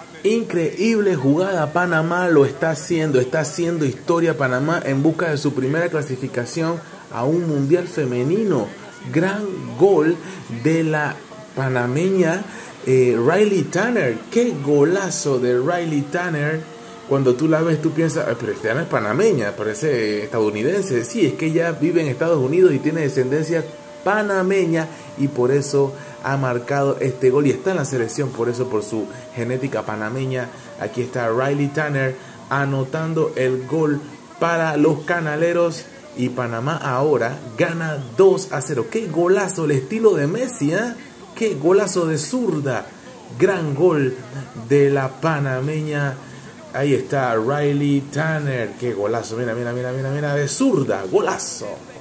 Increíble jugada, Panamá lo está haciendo historia Panamá en busca de su primera clasificación a un mundial femenino. Gran gol de la panameña Riley Tanner. Qué golazo de Riley Tanner. Cuando tú la ves, tú piensas, pero esta no es panameña, parece estadounidense. Sí, es que ella vive en Estados Unidos y tiene descendencia panameña y por eso ha marcado este gol y está en la selección, por eso, por su genética panameña. Aquí está Riley Tanner anotando el gol para los canaleros y Panamá ahora gana 2-0. Qué golazo, el estilo de Messi, ¿eh? Qué golazo de zurda. Gran gol de la panameña. Ahí está Riley Tanner. Qué golazo, mira, de zurda, golazo.